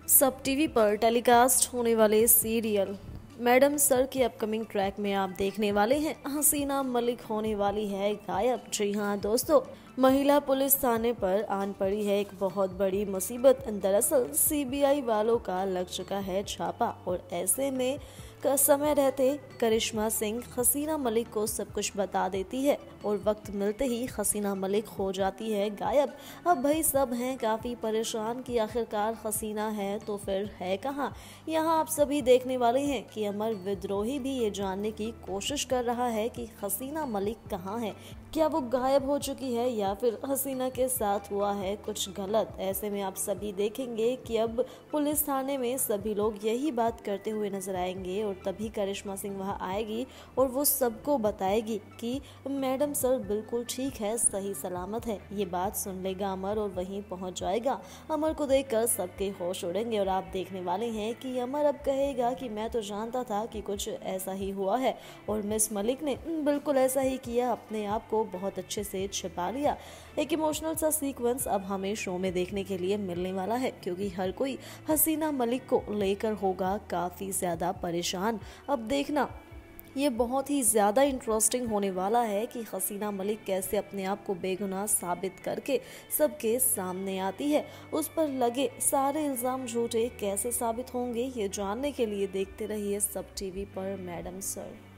सब टीवी पर टेलीकास्ट होने वाले सीरियल मैडम सर के अपकमिंग ट्रैक में आप देखने वाले हैं हसीना मलिक होने वाली है गायब। जी हाँ दोस्तों, महिला पुलिस थाने पर आन पड़ी है एक बहुत बड़ी मुसीबत। दरअसल सीबीआई वालों का लग चुका है छापा और ऐसे में का समय रहते करिश्मा सिंह हसीना मलिक को सब कुछ बता देती है और वक्त मिलते ही हसीना मलिक हो जाती है गायब। अब भाई सब हैं काफ़ी परेशान कि आखिरकार हसीना है तो फिर है कहाँ। यहाँ आप सभी देखने वाले हैं कि अमर विद्रोही भी ये जानने की कोशिश कर रहा है कि हसीना मलिक कहाँ है, क्या वो गायब हो चुकी है या फिर हसीना के साथ हुआ है कुछ गलत। ऐसे में आप सभी देखेंगे कि अब पुलिस थाने में सभी लोग यही बात करते हुए नजर आएंगे और तभी करिश्मा सिंह वहां आएगी और वो सबको बताएगी कि मैडम सर बिल्कुल ठीक है, सही सलामत है। ये बात सुन लेगा अमर और वहीं पहुंच जाएगा। अमर को देखकर सबके होश उड़ेंगे और आप देखने वाले हैं कि अमर अब कहेगा कि मैं तो जानता था कि कुछ ऐसा ही हुआ है और मिस मलिक ने बिल्कुल ऐसा ही किया, अपने आप को बहुत अच्छे से छिपा लिया। एक इमोशनल सा सीक्वेंस अब हमें शो में देखने के लिए मिलने वाला है क्योंकि हर कोई हसीना मलिक को लेकर होगा काफ़ी ज़्यादा परेशान। अब देखना ये बहुत ही ज़्यादा इंटरेस्टिंग होने वाला है कि हसीना मलिक कैसे अपने आप को बेगुनाह साबित करके सबके सामने आती है। उस पर लगे सारे इल्ज़ाम झूठे कैसे साबित होंगे, ये जानने के लिए देखते रहिए सब टीवी पर मैडम सर।